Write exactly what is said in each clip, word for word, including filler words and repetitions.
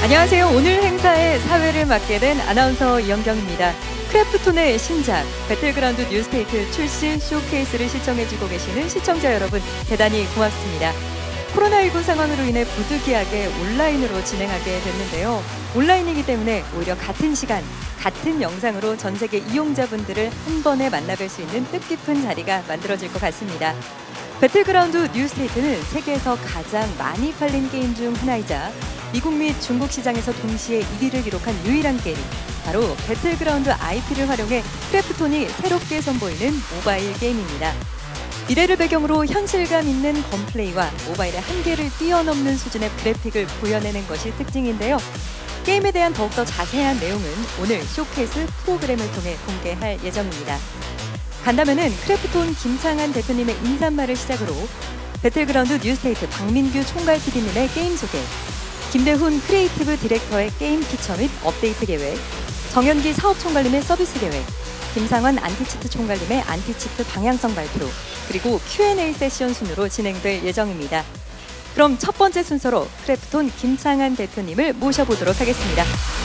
안녕하세요. 오늘 행사의 사회를 맡게 된 아나운서 이영경입니다. 크래프톤의 신작 배틀그라운드 뉴스테이트 출시 쇼케이스를 시청해주고 계시는 시청자 여러분 대단히 고맙습니다. 코로나십구 상황으로 인해 부득이하게 온라인으로 진행하게 됐는데요. 온라인이기 때문에 오히려 같은 시간, 같은 영상으로 전 세계 이용자분들을 한 번에 만나뵐 수 있는 뜻깊은 자리가 만들어질 것 같습니다. 배틀그라운드 뉴스테이트는 세계에서 가장 많이 팔린 게임 중 하나이자 미국 및 중국 시장에서 동시에 일 위를 기록한 유일한 게임, 바로 배틀그라운드 아이피를 활용해 크래프톤이 새롭게 선보이는 모바일 게임입니다. 미래를 배경으로 현실감 있는 건플레이와 모바일의 한계를 뛰어넘는 수준의 그래픽을 보여내는 것이 특징인데요. 게임에 대한 더욱더 자세한 내용은 오늘 쇼케이스 프로그램을 통해 공개할 예정입니다. 간담회는 크래프톤 김창한 대표님의 인사말을 시작으로 배틀그라운드 뉴스테이트 박민규 총괄 피디님의 게임 소개, 김대훈 크리에이티브 디렉터의 게임 피처 및 업데이트 계획, 정현기 사업총괄님의 서비스 계획, 김상환 안티치트 총괄님의 안티치트 방향성 발표, 그리고 큐 앤 에이 세션 순으로 진행될 예정입니다. 그럼 첫 번째 순서로 크래프톤 김창한 대표님을 모셔보도록 하겠습니다.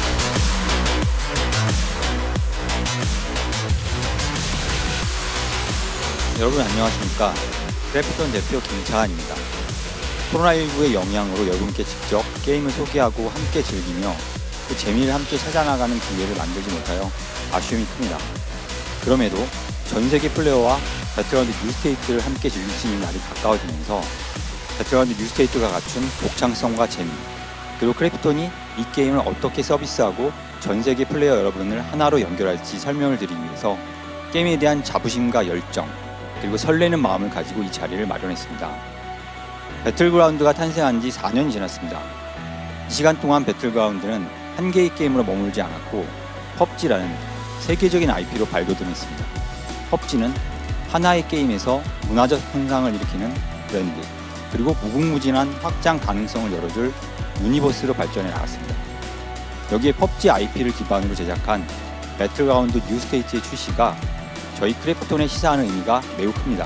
여러분 안녕하십니까. 크래프톤 대표 김창한입니다. 코로나십구의 영향으로 여러분께 직접 게임을 소개하고 함께 즐기며 그 재미를 함께 찾아나가는 기회를 만들지 못하여 아쉬움이 큽니다. 그럼에도 전 세계 플레이어와 배틀그라운드 뉴스테이트를 함께 즐길 수 있는 날이 가까워지면서 배틀그라운드 뉴스테이트가 갖춘 독창성과 재미, 그리고 크래프톤이 이 게임을 어떻게 서비스하고 전 세계 플레이어 여러분을 하나로 연결할지 설명을 드리기 위해서 게임에 대한 자부심과 열정, 그리고 설레는 마음을 가지고 이 자리를 마련했습니다. 배틀그라운드가 탄생한 지 사 년이 지났습니다. 이 시간 동안 배틀그라운드는 한 개의 게임으로 머물지 않았고 펍지라는 세계적인 아이피로 발돋움했습니다. 펍지는 하나의 게임에서 문화적 현상을 일으키는 브랜드, 그리고 무궁무진한 확장 가능성을 열어줄 유니버스로 발전해 나갔습니다. 여기에 펍지 아이피를 기반으로 제작한 배틀그라운드 뉴스테이트의 출시가 저희 크래프톤에 시사하는 의미가 매우 큽니다.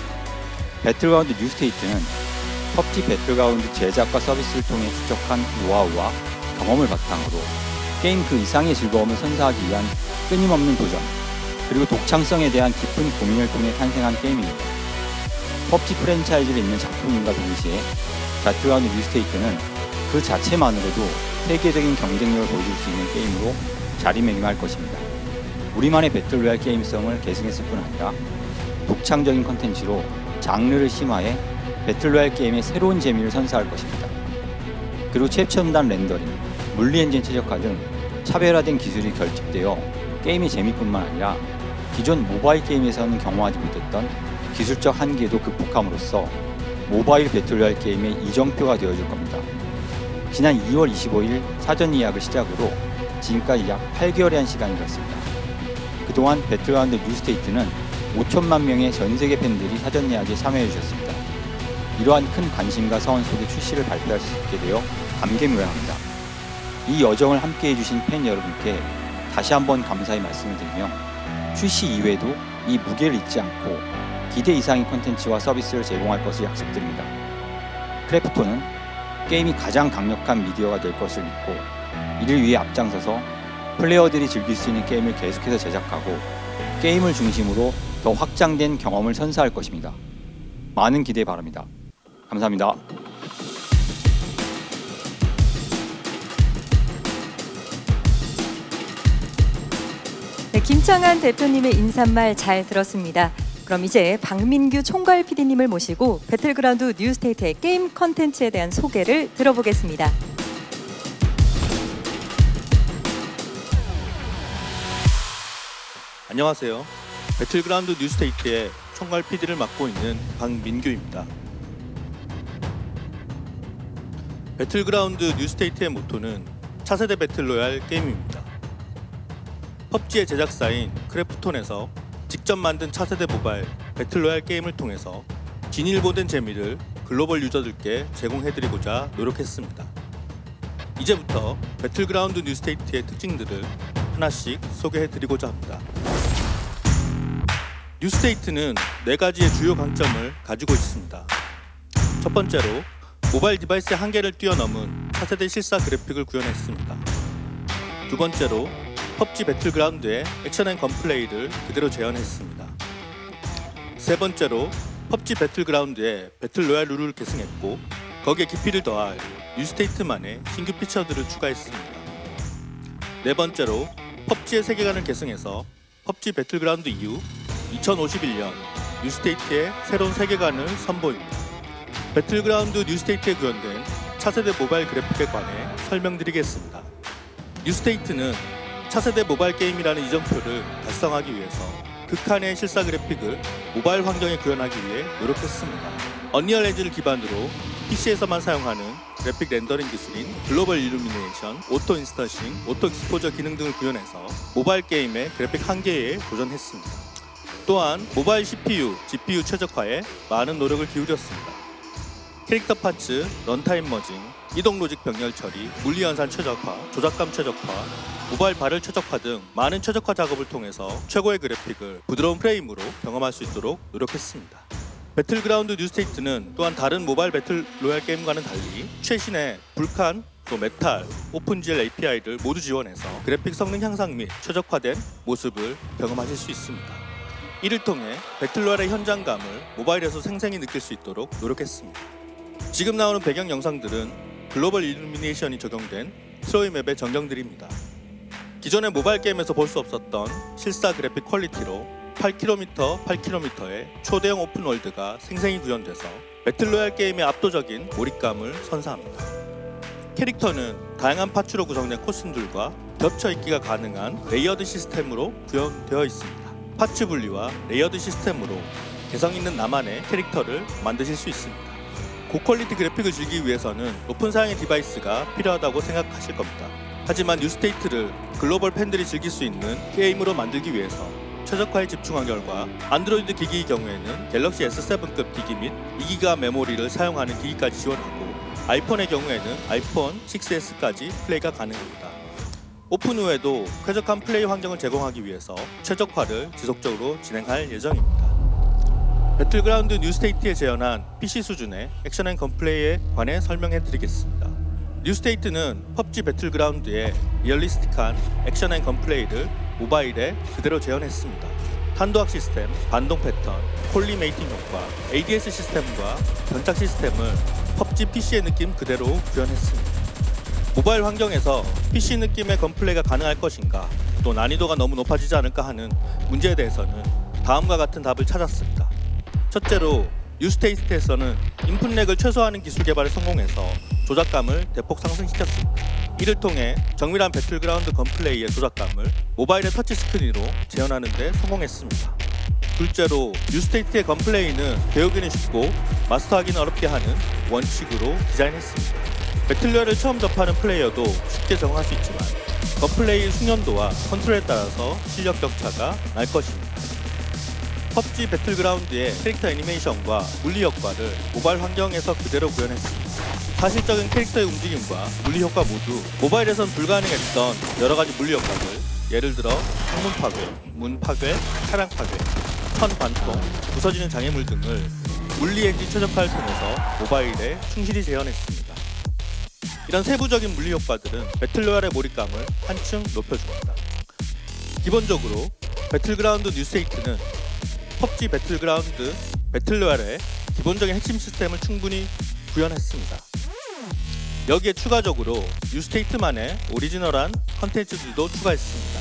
배틀그라운드 뉴스테이트는 펍지 배틀그라운드 제작과 서비스를 통해 축적한 노하우와 경험을 바탕으로 게임 그 이상의 즐거움을 선사하기 위한 끊임없는 도전, 그리고 독창성에 대한 깊은 고민을 통해 탄생한 게임입니다. 펍지 프랜차이즈를 잇는 작품인과 동시에 배틀그라운드 뉴스테이트는 그 자체만으로도 세계적인 경쟁력을 보여줄 수 있는 게임으로 자리매김할 것입니다. 우리만의 배틀로얄 게임성을 계승했을 뿐 아니라 독창적인 컨텐츠로 장르를 심화해 배틀로얄 게임의 새로운 재미를 선사할 것입니다. 그리고 최첨단 렌더링, 물리엔진 최적화 등 차별화된 기술이 결집되어 게임의 재미뿐만 아니라 기존 모바일 게임에서는 경험하지 못했던 기술적 한계도 극복함으로써 모바일 배틀로얄 게임의 이정표가 되어줄 겁니다. 지난 이월 이십오일 사전 예약을 시작으로 지금까지 약 팔 개월에 한 시간이 흘렀습니다. 그동안 배틀그라운드 뉴스테이트는 오천만 명의 전 세계 팬들이 사전 예약에 참여해 주셨습니다. 이러한 큰 관심과 서원 속에 출시를 발표할 수 있게 되어 감개무량합니다. 이 여정을 함께 해주신 팬 여러분께 다시 한번 감사의 말씀을 드리며 출시 이후에도 이 무게를 잊지 않고 기대 이상의 콘텐츠와 서비스를 제공할 것을 약속드립니다. 크래프톤은 게임이 가장 강력한 미디어가 될 것을 믿고 이를 위해 앞장서서 플레이어들이 즐길 수 있는 게임을 계속해서 제작하고 게임을 중심으로 더 확장된 경험을 선사할 것입니다. 많은 기대 바랍니다. 감사합니다. 네, 김창한 대표님의 인사말 잘 들었습니다. 그럼 이제 박민규 총괄 피디님을 모시고 배틀그라운드 뉴스테이트의 게임 컨텐츠에 대한 소개를 들어보겠습니다. 안녕하세요. 배틀그라운드 뉴스테이트의 총괄 피디를 맡고 있는 박민규입니다. 배틀그라운드 뉴스테이트의 모토는 차세대 배틀로얄 게임입니다. 펍지의 제작사인 크래프톤에서 직접 만든 차세대 모바일 배틀로얄 게임을 통해서 진일보된 재미를 글로벌 유저들께 제공해드리고자 노력했습니다. 이제부터 배틀그라운드 뉴스테이트의 특징들을 하나씩 소개해드리고자 합니다. 뉴스테이트는 네 가지의 주요 강점을 가지고 있습니다. 첫 번째로 모바일 디바이스의 한계를 뛰어넘은 차세대 실사 그래픽을 구현했습니다. 두 번째로 펍지 배틀그라운드의 액션 앤 건플레이를 그대로 재현했습니다. 세 번째로 펍지 배틀그라운드의 배틀로얄 룰을 계승했고 거기에 깊이를 더할 뉴스테이트만의 신규 피처들을 추가했습니다. 네 번째로 펍지의 세계관을 계승해서 펍지 배틀그라운드 이후 이천오십일 년 뉴스테이트의 새로운 세계관을 선보입니다. 배틀그라운드 뉴스테이트에 구현된 차세대 모바일 그래픽에 관해 설명드리겠습니다. 뉴스테이트는 차세대 모바일 게임이라는 이정표를 달성하기 위해서 극한의 실사 그래픽을 모바일 환경에 구현하기 위해 노력했습니다. 언리얼 엔진을 기반으로 피시에서만 사용하는 그래픽 렌더링 기술인 글로벌 일루미네이션, 오토 인스턴싱, 오토 익스포저 기능 등을 구현해서 모바일 게임의 그래픽 한계에 도전했습니다. 또한 모바일 씨피유, 지피유 최적화에 많은 노력을 기울였습니다. 캐릭터 파츠, 런타임 머징, 이동 로직 병렬 처리, 물리 연산 최적화, 조작감 최적화, 모바일 발열 최적화 등 많은 최적화 작업을 통해서 최고의 그래픽을 부드러운 프레임으로 경험할 수 있도록 노력했습니다. 배틀그라운드 뉴스테이트는 또한 다른 모바일 배틀 로얄 게임과는 달리 최신의 불칸, 또 메탈, 오픈지엘 에이피아이를 모두 지원해서 그래픽 성능 향상 및 최적화된 모습을 경험하실 수 있습니다. 이를 통해 배틀로얄의 현장감을 모바일에서 생생히 느낄 수 있도록 노력했습니다. 지금 나오는 배경 영상들은 글로벌 일루미네이션이 적용된 트로이 맵의 전경들입니다. 기존의 모바일 게임에서 볼 수 없었던 실사 그래픽 퀄리티로 팔 킬로미터, 팔 킬로미터의 초대형 오픈월드가 생생히 구현돼서 배틀로얄 게임의 압도적인 몰입감을 선사합니다. 캐릭터는 다양한 파츠로 구성된 코스튬들과 겹쳐 입기가 가능한 레이어드 시스템으로 구현되어 있습니다. 파츠 분리와 레이어드 시스템으로 개성 있는 나만의 캐릭터를 만드실 수 있습니다. 고퀄리티 그래픽을 즐기기 위해서는 높은 사양의 디바이스가 필요하다고 생각하실 겁니다. 하지만 뉴스테이트를 글로벌 팬들이 즐길 수 있는 게임으로 만들기 위해서 최적화에 집중한 결과 안드로이드 기기의 경우에는 갤럭시 에스 세븐급 기기 및 이 기가 메모리를 사용하는 기기까지 지원하고 아이폰의 경우에는 아이폰 식스 에스까지 플레이가 가능합니다. 오픈 후에도 쾌적한 플레이 환경을 제공하기 위해서 최적화를 지속적으로 진행할 예정입니다. 배틀그라운드 뉴스테이트에 재현한 피시 수준의 액션 앤 건플레이에 관해 설명해드리겠습니다. 뉴스테이트는 펍지 배틀그라운드의 리얼리스틱한 액션 앤 건플레이를 모바일에 그대로 재현했습니다. 탄도학 시스템, 반동 패턴, 콜리메이팅 효과, 에이디에스 시스템과 견착 시스템을 펍지 피시의 느낌 그대로 구현했습니다. 모바일 환경에서 피시 느낌의 건플레이가 가능할 것인가, 또 난이도가 너무 높아지지 않을까 하는 문제에 대해서는 다음과 같은 답을 찾았습니다. 첫째로 뉴스테이트에서는 인풋렉을 최소화하는 기술 개발에 성공해서 조작감을 대폭 상승시켰습니다. 이를 통해 정밀한 배틀그라운드 건플레이의 조작감을 모바일의 터치스크린으로 재현하는 데 성공했습니다. 둘째로 뉴스테이트의 건플레이는 배우기는 쉽고 마스터하기는 어렵게 하는 원칙으로 디자인했습니다. 배틀로얄을 처음 접하는 플레이어도 쉽게 적응할 수 있지만 건플레이의 숙련도와 컨트롤에 따라서 실력 격차가 날 것입니다. 펍지 배틀그라운드의 캐릭터 애니메이션과 물리 효과를 모바일 환경에서 그대로 구현했습니다. 사실적인 캐릭터의 움직임과 물리 효과 모두 모바일에선 불가능했던 여러가지 물리 효과들, 예를 들어 창문 파괴, 문 파괴, 차량 파괴, 선 관통, 부서지는 장애물 등을 물리 엔진 최적화를 통해서 모바일에 충실히 재현했습니다. 이런 세부적인 물리 효과들은 배틀로얄의 몰입감을 한층 높여줍니다. 기본적으로 배틀그라운드 뉴스테이트는 펍지 배틀그라운드 배틀로얄의 기본적인 핵심 시스템을 충분히 구현했습니다. 여기에 추가적으로 뉴스테이트만의 오리지널한 컨텐츠들도 추가했습니다.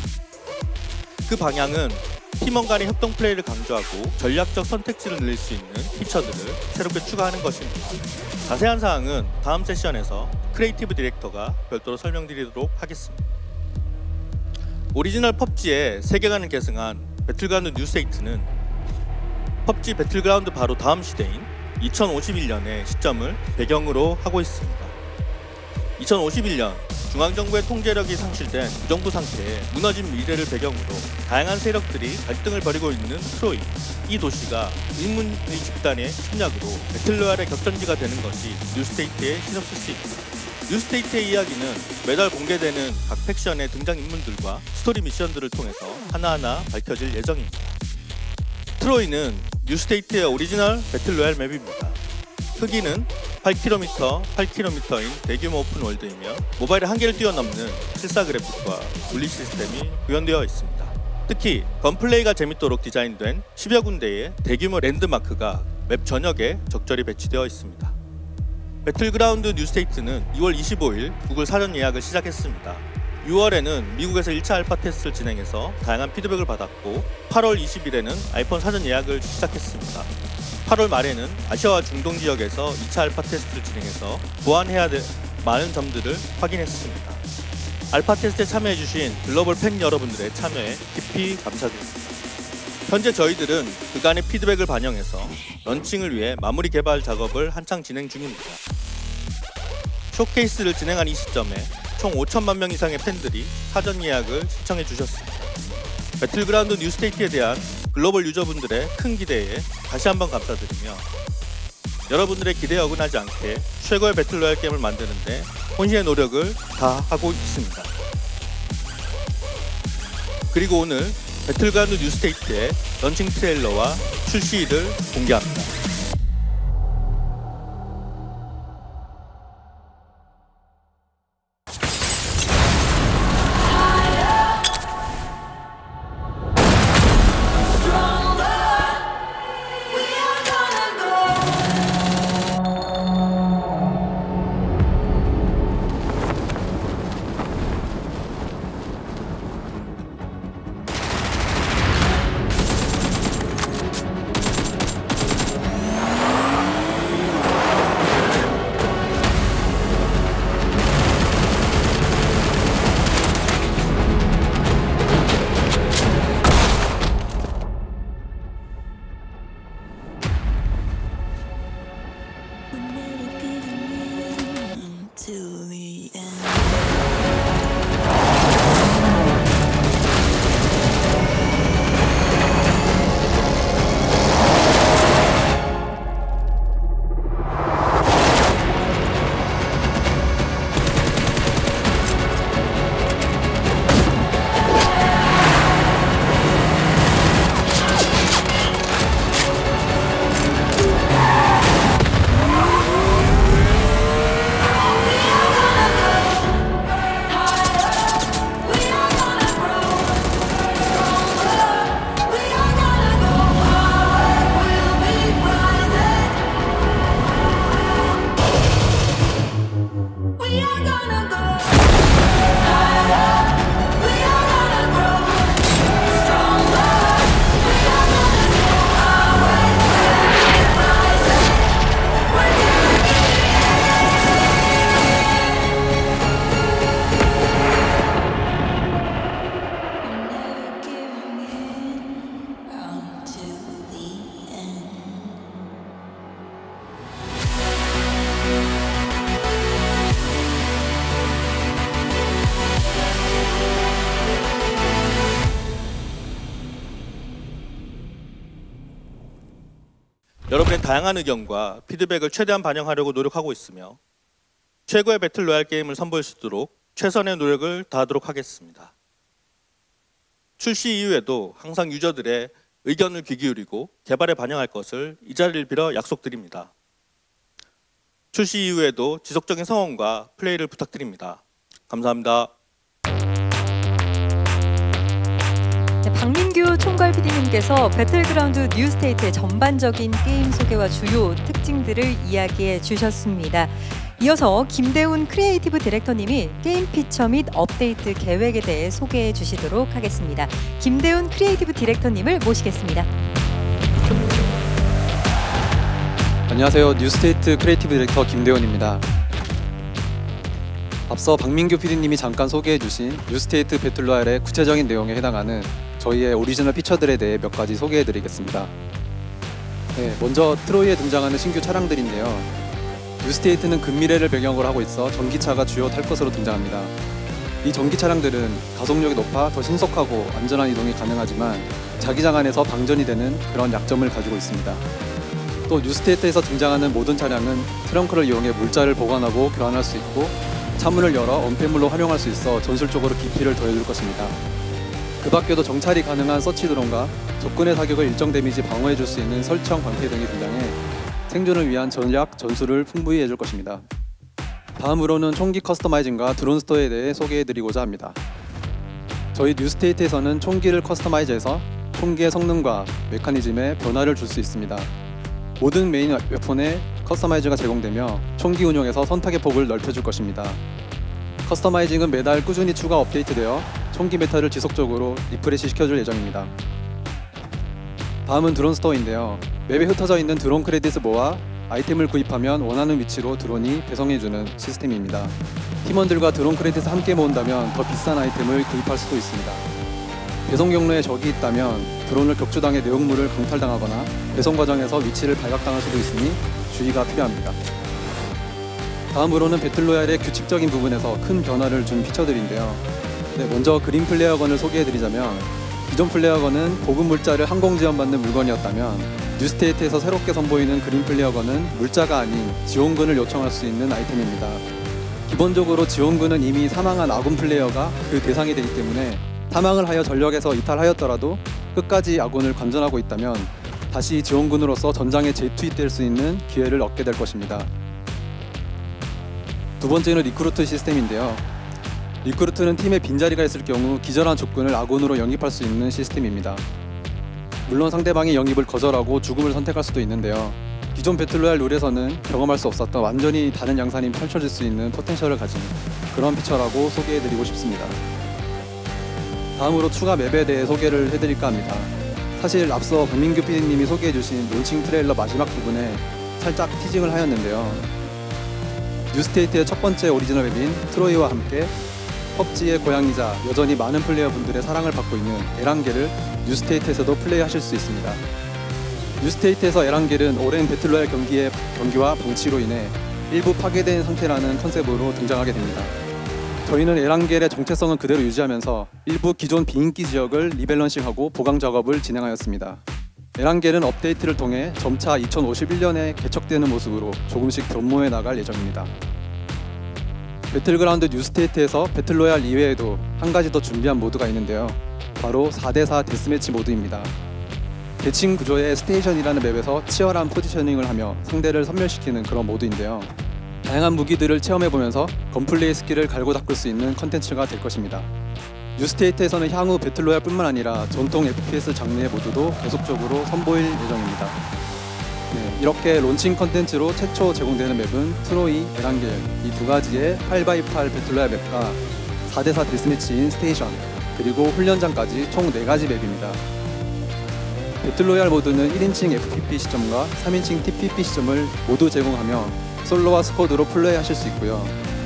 그 방향은 팀원 간의 협동 플레이를 강조하고 전략적 선택지를 늘릴 수 있는 피처들을 새롭게 추가하는 것입니다. 자세한 사항은 다음 세션에서 크리에이티브 디렉터가 별도로 설명드리도록 하겠습니다. 오리지널 펍지의 세계관을 계승한 배틀그라운드 뉴스테이트는 펍지 배틀그라운드 바로 다음 시대인 이천오십일 년의 시점을 배경으로 하고 있습니다. 이천오십일 년 중앙정부의 통제력이 상실된 무정부 상태에 무너진 미래를 배경으로 다양한 세력들이 갈등을 벌이고 있는 트로이, 이 도시가 인문의 집단의 침략으로 배틀로얄의 격전지가 되는 것이 뉴스테이트의 시놉시스입니다. 뉴스테이트의 이야기는 매달 공개되는 각 팩션의 등장인물들과 스토리 미션들을 통해서 하나하나 밝혀질 예정입니다. 트로이는 뉴스테이트의 오리지널 배틀로얄 맵입니다. 크기는 팔 킬로미터, 팔 킬로미터인 대규모 오픈월드이며 모바일의 한계를 뛰어넘는 실사 그래픽과 분리 시스템이 구현되어 있습니다. 특히 건플레이가 재밌도록 디자인된 십여 군데의 대규모 랜드마크가 맵 전역에 적절히 배치되어 있습니다. 배틀그라운드 뉴스테이트는 이월 이십오일 구글 사전 예약을 시작했습니다. 유월에는 미국에서 일 차 알파 테스트를 진행해서 다양한 피드백을 받았고 팔월 이십일에는 아이폰 사전 예약을 시작했습니다. 팔월 말에는 아시아와 중동 지역에서 이 차 알파 테스트를 진행해서 보완해야 될 많은 점들을 확인했습니다. 알파 테스트에 참여해주신 글로벌 팬 여러분들의 참여에 깊이 감사드립니다. 현재 저희들은 그간의 피드백을 반영해서 런칭을 위해 마무리 개발 작업을 한창 진행 중입니다. 쇼케이스를 진행한 이 시점에 총 오천만 명 이상의 팬들이 사전 예약을 신청해 주셨습니다. 배틀그라운드 뉴스테이트에 대한 글로벌 유저분들의 큰 기대에 다시 한번 감사드리며 여러분들의 기대에 어긋나지 않게 최고의 배틀로얄 게임을 만드는데 혼신의 노력을 다하고 있습니다. 그리고 오늘 배틀그라운드 뉴스테이트의 런칭 트레일러와 출시일을 공개합니다. 여러분의 다양한 의견과 피드백을 최대한 반영하려고 노력하고 있으며 최고의 배틀로얄 게임을 선보일 수 있도록 최선의 노력을 다하도록 하겠습니다. 출시 이후에도 항상 유저들의 의견을 귀 기울이고 개발에 반영할 것을 이 자리를 빌어 약속드립니다. 출시 이후에도 지속적인 성원과 플레이를 부탁드립니다. 감사합니다. 네, 박민규 총괄 피디님께서 배틀그라운드 뉴스테이트의 전반적인 게임 소개와 주요 특징들을 이야기해 주셨습니다. 이어서 김대훈 크리에이티브 디렉터님이 게임 피처 및 업데이트 계획에 대해 소개해 주시도록 하겠습니다. 김대훈 크리에이티브 디렉터님을 모시겠습니다. 안녕하세요. 뉴스테이트 크리에이티브 디렉터 김대훈입니다. 앞서 박민규 피디님이 잠깐 소개해 주신 뉴스테이트 배틀로얄의 구체적인 내용에 해당하는 저희의 오리지널 피처들에 대해 몇 가지 소개해 드리겠습니다. 네, 먼저 트로이에 등장하는 신규 차량들인데요. 뉴스테이트는 근미래를 배경으로 하고 있어 전기차가 주요 탈 것으로 등장합니다. 이 전기 차량들은 가속력이 높아 더 신속하고 안전한 이동이 가능하지만 자기장 안에서 방전이 되는 그런 약점을 가지고 있습니다. 또 뉴스테이트에서 등장하는 모든 차량은 트렁크를 이용해 물자를 보관하고 교환할 수 있고 차문을 열어 언패물로 활용할 수 있어 전술적으로 깊이를 더해줄 것입니다. 그 밖에도 정찰이 가능한 서치 드론과 적군의 사격을 일정 데미지 방어해줄 수 있는 설치형 방패 등이 등장해 생존을 위한 전략, 전술을 풍부히 해줄 것입니다. 다음으로는 총기 커스터마이징과 드론 스토어에 대해 소개해드리고자 합니다. 저희 뉴스테이트에서는 총기를 커스터마이즈해서 총기의 성능과 메커니즘에 변화를 줄 수 있습니다. 모든 메인 웨폰에 커스터마이즈가 제공되며 총기 운용에서 선택의 폭을 넓혀줄 것입니다. 커스터마이징은 매달 꾸준히 추가 업데이트되어 총기 메타를 지속적으로 리프레시 시켜줄 예정입니다. 다음은 드론 스토어인데요. 맵에 흩어져 있는 드론 크레딧을 모아 아이템을 구입하면 원하는 위치로 드론이 배송해주는 시스템입니다. 팀원들과 드론 크레딧을 함께 모은다면 더 비싼 아이템을 구입할 수도 있습니다. 배송 경로에 적이 있다면 드론을 격추당해 내용물을 강탈당하거나 배송 과정에서 위치를 발각당할 수도 있으니 주의가 필요합니다. 다음으로는 배틀로얄의 규칙적인 부분에서 큰 변화를 준 피처들인데요. 네, 먼저 그린 플레어건을 소개해드리자면 기존 플레어건은 보급 물자를 항공 지원받는 물건이었다면 뉴스테이트에서 새롭게 선보이는 그린 플레어건은 물자가 아닌 지원군을 요청할 수 있는 아이템입니다. 기본적으로 지원군은 이미 사망한 아군 플레이어가 그 대상이 되기 때문에 사망을 하여 전력에서 이탈하였더라도 끝까지 아군을 관전하고 있다면 다시 지원군으로서 전장에 재투입될 수 있는 기회를 얻게 될 것입니다. 두 번째는 리크루트 시스템인데요. 리크루트는 팀에 빈자리가 있을 경우 기절한 적군을 아군으로 영입할 수 있는 시스템입니다. 물론 상대방이 영입을 거절하고 죽음을 선택할 수도 있는데요. 기존 배틀로얄 룰에서는 경험할 수 없었던 완전히 다른 양산이 펼쳐질 수 있는 포텐셜을 가진 그런 피처라고 소개해드리고 싶습니다. 다음으로 추가 맵에 대해 소개를 해드릴까 합니다. 사실 앞서 박민규 피디님이 소개해주신 론칭 트레일러 마지막 부분에 살짝 티징을 하였는데요. 뉴스테이트의 첫 번째 오리지널 맵인 트로이와 함께 펍지의 고향이자 여전히 많은 플레이어분들의 사랑을 받고 있는 에란겔을 뉴스테이트에서도 플레이하실 수 있습니다. 뉴스테이트에서 에란겔은 오랜 배틀로얄 경기의 경기와 방치로 인해 일부 파괴된 상태라는 컨셉으로 등장하게 됩니다. 저희는 에란겔의 정체성은 그대로 유지하면서 일부 기존 비인기 지역을 리밸런싱하고 보강 작업을 진행하였습니다. 에란겔은 업데이트를 통해 점차 이천오십일 년에 개척되는 모습으로 조금씩 변모해 나갈 예정입니다. 배틀그라운드 뉴스테이트에서 배틀로얄 이외에도 한 가지 더 준비한 모드가 있는데요. 바로 사 대 사 데스매치 모드입니다. 대칭 구조의 스테이션이라는 맵에서 치열한 포지셔닝을 하며 상대를 섬멸시키는 그런 모드인데요. 다양한 무기들을 체험해보면서 건플레이 스킬을 갈고 닦을 수 있는 컨텐츠가 될 것입니다. 뉴스테이트에서는 향후 배틀로얄 뿐만 아니라 전통 에프피에스 장르의 모드도 계속적으로 선보일 예정입니다. 네, 이렇게 론칭 컨텐츠로 최초 제공되는 맵은 트로이, 에란겔 이 두 가지의 팔 바이 팔 배틀로얄 맵과 사 대 사 데스매치인 스테이션 그리고 훈련장까지 총 네 가지 맵입니다. 배틀로얄 모드는 일 인칭 에프피피 시점과 삼 인칭 티피피 시점을 모두 제공하며 솔로와 스쿼드로 플레이하실 수 있고요.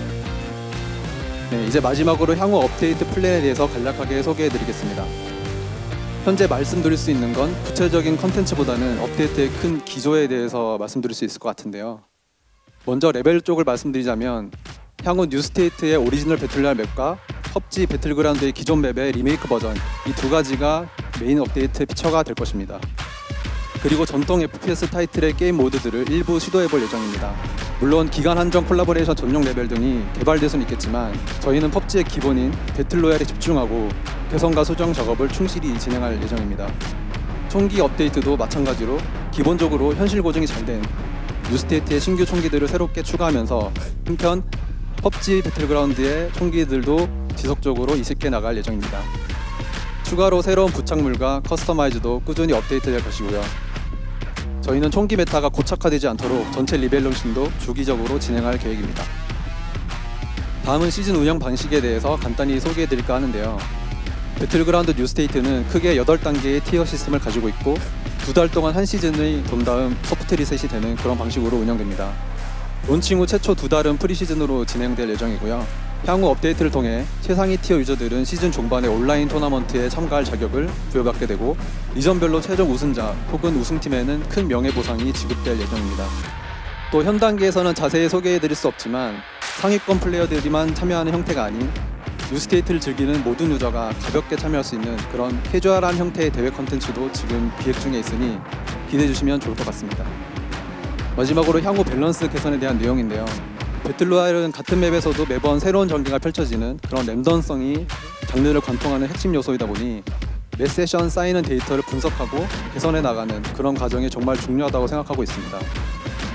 네, 이제 마지막으로 향후 업데이트 플랜에 대해서 간략하게 소개해드리겠습니다. 현재 말씀드릴 수 있는 건 구체적인 컨텐츠보다는 업데이트의 큰 기조에 대해서 말씀드릴 수 있을 것 같은데요. 먼저 레벨 쪽을 말씀드리자면 향후 뉴스테이트의 오리지널 배틀로얄 맵과 펍지 배틀그라운드의 기존 맵의 리메이크 버전 이 두 가지가 메인 업데이트 피처가 될 것입니다. 그리고 전통 에프피에스 타이틀의 게임 모드들을 일부 시도해볼 예정입니다. 물론 기간 한정 콜라보레이션 전용 레벨 등이 개발될 수는 있겠지만 저희는 펍지의 기본인 배틀로얄에 집중하고 개선과 수정 작업을 충실히 진행할 예정입니다. 총기 업데이트도 마찬가지로 기본적으로 현실 고증이 잘 된 뉴스테이트의 신규 총기들을 새롭게 추가하면서 한편 펍지 배틀그라운드의 총기들도 지속적으로 이식해 나갈 예정입니다. 추가로 새로운 부착물과 커스터마이즈도 꾸준히 업데이트될 것이고요. 저희는 총기 메타가 고착화되지 않도록 전체 리밸런싱도 주기적으로 진행할 계획입니다. 다음은 시즌 운영 방식에 대해서 간단히 소개해드릴까 하는데요. 배틀그라운드 뉴스테이트는 크게 여덟 단계의 티어 시스템을 가지고 있고 두 달 동안 한 시즌의 돈 다음 소프트 리셋이 되는 그런 방식으로 운영됩니다. 론칭 후 최초 두 달은 프리시즌으로 진행될 예정이고요. 향후 업데이트를 통해 최상위 티어 유저들은 시즌 종반의 온라인 토너먼트에 참가할 자격을 부여받게 되고 리전별로 최종 우승자 혹은 우승팀에는 큰 명예보상이 지급될 예정입니다. 또 현 단계에서는 자세히 소개해드릴 수 없지만 상위권 플레이어들이만 참여하는 형태가 아닌 뉴스테이트를 즐기는 모든 유저가 가볍게 참여할 수 있는 그런 캐주얼한 형태의 대회 컨텐츠도 지금 기획 중에 있으니 기대해주시면 좋을 것 같습니다. 마지막으로 향후 밸런스 개선에 대한 내용인데요. 배틀로얄은 같은 맵에서도 매번 새로운 전개가 펼쳐지는 그런 랜덤성이 장르를 관통하는 핵심 요소이다 보니 매 세션 쌓이는 데이터를 분석하고 개선해 나가는 그런 과정이 정말 중요하다고 생각하고 있습니다.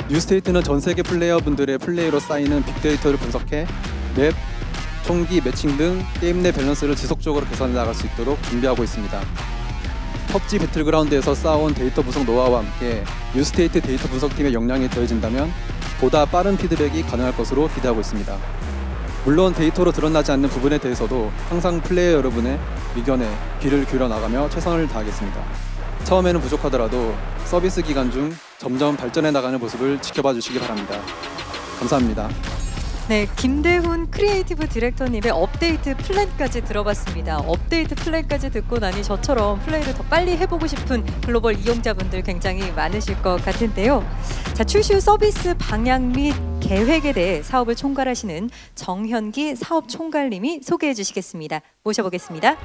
뉴스테이트는 전 세계 플레이어분들의 플레이로 쌓이는 빅데이터를 분석해 맵, 총기, 매칭 등 게임 내 밸런스를 지속적으로 개선해 나갈 수 있도록 준비하고 있습니다. 펍지 배틀그라운드에서 쌓아온 데이터 분석 노하우와 함께 뉴스테이트 데이터 분석팀의 역량이 더해진다면 보다 빠른 피드백이 가능할 것으로 기대하고 있습니다. 물론 데이터로 드러나지 않는 부분에 대해서도 항상 플레이어 여러분의 의견에 귀를 기울여 나가며 최선을 다하겠습니다. 처음에는 부족하더라도 서비스 기간 중 점점 발전해 나가는 모습을 지켜봐 주시기 바랍니다. 감사합니다. 네, 김대훈 크리에이티브 디렉터님의 업데이트 플랜까지 들어봤습니다. 업데이트 플랜까지 듣고 나니 저처럼 플레이를 더 빨리 해보고 싶은 글로벌 이용자분들 굉장히 많으실 것 같은데요. 자, 출시 후 서비스 방향 및 계획에 대해 사업을 총괄하시는 정현기 사업 총괄님이 소개해 주시겠습니다. 모셔보겠습니다.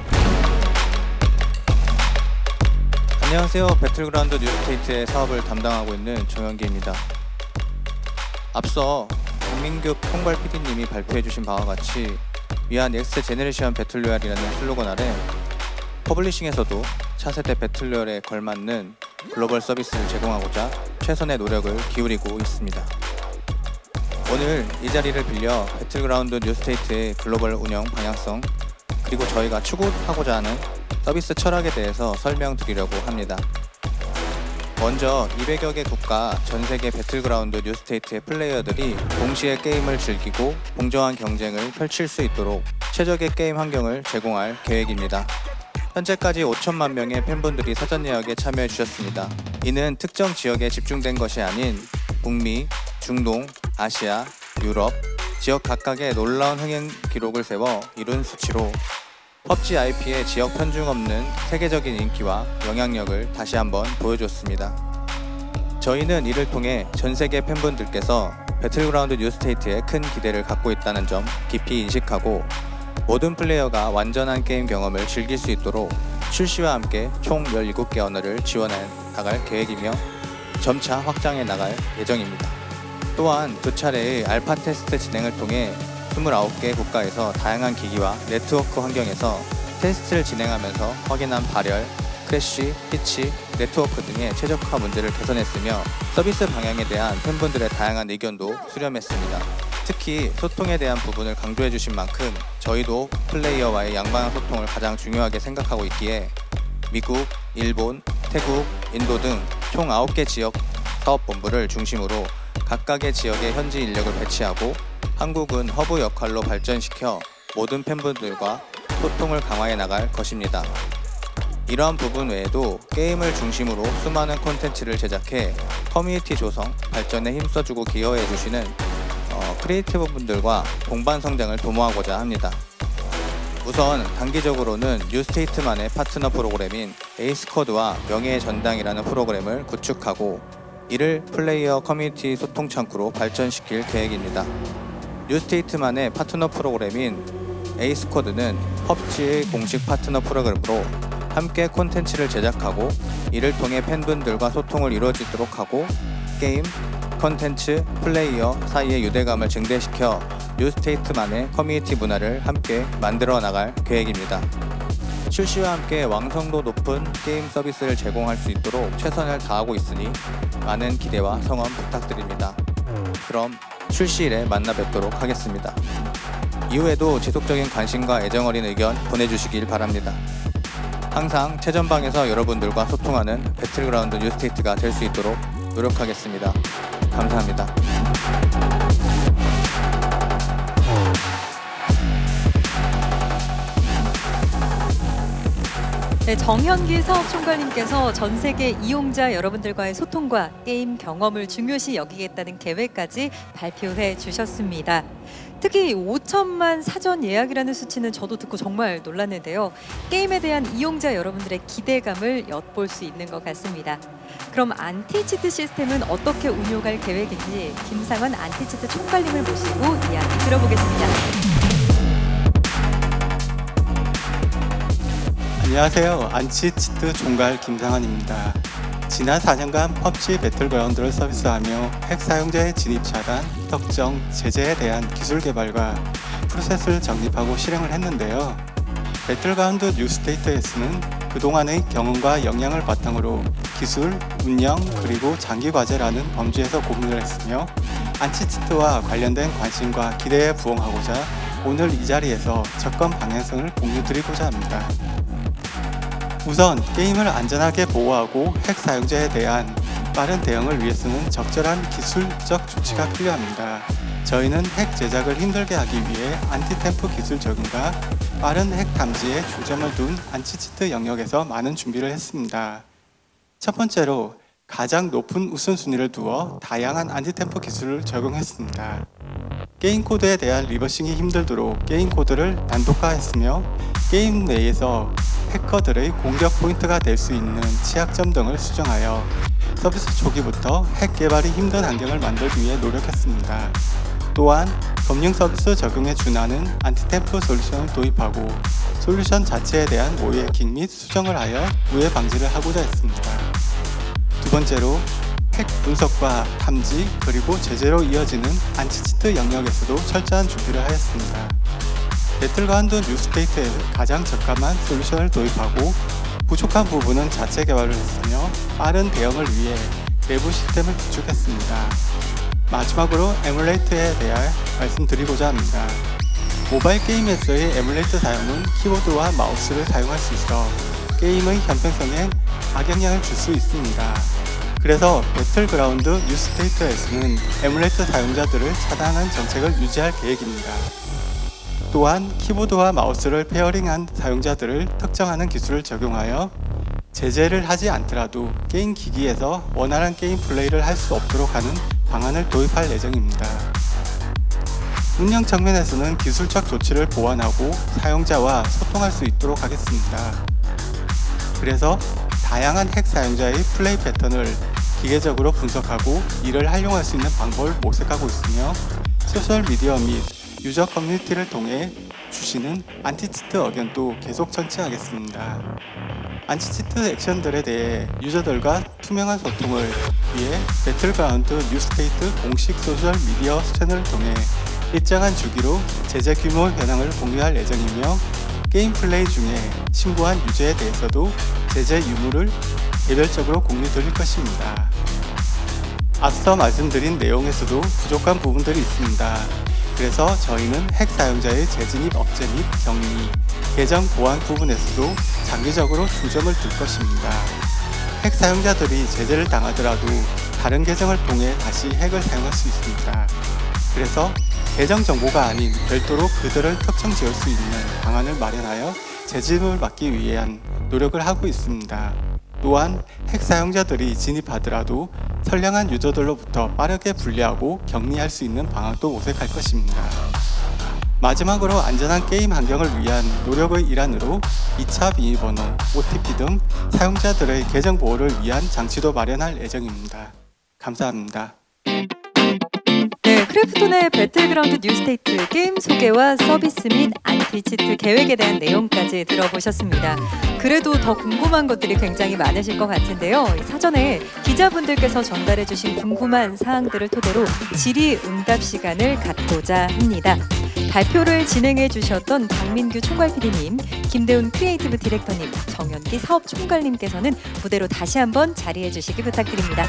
안녕하세요. 배틀그라운드 뉴스테이트의 사업을 담당하고 있는 정현기입니다. 앞서 박민규 총괄 피디님이 발표해주신 바와 같이 위아 넥스트 제네레이션 배틀로얄이라는 슬로건 아래 퍼블리싱에서도 차세대 배틀로얄에 걸맞는 글로벌 서비스를 제공하고자 최선의 노력을 기울이고 있습니다. 오늘 이 자리를 빌려 배틀그라운드 뉴스테이트의 글로벌 운영 방향성 그리고 저희가 추구하고자 하는 서비스 철학에 대해서 설명드리려고 합니다. 먼저 이백여 개 국가 전 세계 배틀그라운드 뉴스테이트의 플레이어들이 동시에 게임을 즐기고 공정한 경쟁을 펼칠 수 있도록 최적의 게임 환경을 제공할 계획입니다. 현재까지 오천만 명의 팬분들이 사전 예약에 참여해 주셨습니다. 이는 특정 지역에 집중된 것이 아닌 북미, 중동, 아시아, 유럽, 지역 각각의 놀라운 흥행 기록을 세워 이룬 수치로 펍지 아이피의 지역 편중 없는 세계적인 인기와 영향력을 다시 한번 보여줬습니다. 저희는 이를 통해 전 세계 팬분들께서 배틀그라운드 뉴스테이트에 큰 기대를 갖고 있다는 점 깊이 인식하고 모든 플레이어가 완전한 게임 경험을 즐길 수 있도록 출시와 함께 총 열일곱 개 언어를 지원해 나갈 계획이며 점차 확장해 나갈 예정입니다. 또한 두 차례의 알파 테스트 진행을 통해 이십구 개 국가에서 다양한 기기와 네트워크 환경에서 테스트를 진행하면서 확인한 발열, 크래쉬, 피치, 네트워크 등의 최적화 문제를 개선했으며 서비스 방향에 대한 팬분들의 다양한 의견도 수렴했습니다. 특히 소통에 대한 부분을 강조해 주신 만큼 저희도 플레이어와의 양방향 소통을 가장 중요하게 생각하고 있기에 미국, 일본, 태국, 인도 등 총 아홉 개 지역 사업본부를 중심으로 각각의 지역의 현지 인력을 배치하고 한국은 허브 역할로 발전시켜 모든 팬분들과 소통을 강화해 나갈 것입니다. 이러한 부분 외에도 게임을 중심으로 수많은 콘텐츠를 제작해 커뮤니티 조성, 발전에 힘써주고 기여해주시는 어, 크리에이티브 분들과 동반 성장을 도모하고자 합니다. 우선 단기적으로는 뉴스테이트만의 파트너 프로그램인 에이스쿼드와 명예의 전당이라는 프로그램을 구축하고 이를 플레이어 커뮤니티 소통 창구로 발전시킬 계획입니다. 뉴스테이트만의 파트너 프로그램인 에이스쿼드는 펍지의 공식 파트너 프로그램으로 함께 콘텐츠를 제작하고 이를 통해 팬분들과 소통을 이루어지도록 하고 게임, 콘텐츠, 플레이어 사이의 유대감을 증대시켜 뉴스테이트만의 커뮤니티 문화를 함께 만들어 나갈 계획입니다. 출시와 함께 완성도 높은 게임 서비스를 제공할 수 있도록 최선을 다하고 있으니 많은 기대와 성원 부탁드립니다. 그럼 출시일에 만나 뵙도록 하겠습니다. 이후에도 지속적인 관심과 애정어린 의견 보내주시길 바랍니다. 항상 최전방에서 여러분들과 소통하는 배틀그라운드 뉴스테이트가 될 수 있도록 노력하겠습니다. 감사합니다. 네, 정현기 사업총괄님께서 전 세계 이용자 여러분들과의 소통과 게임 경험을 중요시 여기겠다는 계획까지 발표해 주셨습니다. 특히 오천만 사전 예약이라는 수치는 저도 듣고 정말 놀랐는데요. 게임에 대한 이용자 여러분들의 기대감을 엿볼 수 있는 것 같습니다. 그럼 안티치트 시스템은 어떻게 운용할 계획인지 김상원 안티치트 총괄님을 모시고 이야기 들어보겠습니다. 안녕하세요. 안티치트 총괄 김상환입니다. 지난 사 년간 펍지 배틀그라운드를 서비스하며 핵 사용자의 진입 차단, 특정 제재에 대한 기술 개발과 프로세스를 정립하고 실행을 했는데요. 배틀그라운드 뉴스테이트에서는 그동안의 경험과 역량을 바탕으로 기술, 운영, 그리고 장기 과제라는 범주에서 고민을 했으며 안치치트와 관련된 관심과 기대에 부응하고자 오늘 이 자리에서 접근 방향성을 공유드리고자 합니다. 우선 게임을 안전하게 보호하고 핵 사용자에 대한 빠른 대응을 위해서는 적절한 기술적 조치가 필요합니다. 저희는 핵 제작을 힘들게 하기 위해 안티템프 기술 적용과 빠른 핵 탐지에 초점을 둔 안치치트 영역에서 많은 준비를 했습니다. 첫 번째로 가장 높은 우선순위를 두어 다양한 안티템프 기술을 적용했습니다. 게임 코드에 대한 리버싱이 힘들도록 게임 코드를 단독화했으며 게임 내에서 해커들의 공격 포인트가 될 수 있는 취약점 등을 수정하여 서비스 초기부터 핵 개발이 힘든 환경을 만들기 위해 노력했습니다. 또한 검증 서비스 적용에 준하는 안티템프 솔루션을 도입하고 솔루션 자체에 대한 오해 해킹 및 수정을 하여 우회 방지를 하고자 했습니다. 두 번째로 핵 분석과 탐지 그리고 제재로 이어지는 안치치트 영역에서도 철저한 준비를 하였습니다. 배틀그라운드 뉴스테이트에 가장 적합한 솔루션을 도입하고 부족한 부분은 자체 개발을 했으며 빠른 대응을 위해 내부 시스템을 구축했습니다. 마지막으로 에뮬레이터에 대해 말씀드리고자 합니다. 모바일 게임에서의 에뮬레이터 사용은 키보드와 마우스를 사용할 수 있어 게임의 형평성에 악영향을 줄 수 있습니다. 그래서 배틀그라운드 뉴스테이트에서는 에뮬레이터 사용자들을 차단하는 정책을 유지할 계획입니다. 또한 키보드와 마우스를 페어링한 사용자들을 특정하는 기술을 적용하여 제재를 하지 않더라도 게임 기기에서 원활한 게임 플레이를 할 수 없도록 하는 방안을 도입할 예정입니다. 운영 측면에서는 기술적 조치를 보완하고 사용자와 소통할 수 있도록 하겠습니다. 그래서 다양한 핵 사용자의 플레이 패턴을 기계적으로 분석하고 이를 활용할 수 있는 방법을 모색하고 있으며 소셜미디어 및 유저 커뮤니티를 통해 주시는 안티치트 의견도 계속 청취하겠습니다. 안티치트 액션들에 대해 유저들과 투명한 소통을 위해 배틀그라운드 뉴스테이트 공식 소셜미디어 채널을 통해 일정한 주기로 제재 규모 현황을 공유할 예정이며 게임 플레이 중에 신고한 유저에 대해서도 제재 유무를 개별적으로 공유드릴 것입니다. 앞서 말씀드린 내용에서도 부족한 부분들이 있습니다. 그래서 저희는 핵 사용자의 재진입 억제 및 격리, 계정 보안 부분에서도 장기적으로 중점을 둘 것입니다. 핵 사용자들이 제재를 당하더라도 다른 계정을 통해 다시 핵을 사용할 수 있습니다. 그래서 계정 정보가 아닌 별도로 그들을 특정 지을 수 있는 방안을 마련하여 재진입을 막기 위한 노력을 하고 있습니다. 또한 핵 사용자들이 진입하더라도 선량한 유저들로부터 빠르게 분리하고 격리할 수 있는 방안도 모색할 것입니다. 마지막으로 안전한 게임 환경을 위한 노력의 일환으로 이 차 비밀번호, 오티피 등 사용자들의 계정 보호를 위한 장치도 마련할 예정입니다. 감사합니다. 네, 크래프톤의 배틀그라운드 뉴스테이트 게임 소개와 서비스 및 안티치트 계획에 대한 내용까지 들어보셨습니다. 그래도 더 궁금한 것들이 굉장히 많으실 것 같은데요. 사전에 기자분들께서 전달해 주신 궁금한 사항들을 토대로 질의응답 시간을 갖고자 합니다. 발표를 진행해 주셨던 박민규 총괄 피디님, 김대훈 크리에이티브 디렉터님, 정연기 사업총괄님께서는 무대로 다시 한번 자리해 주시기 부탁드립니다.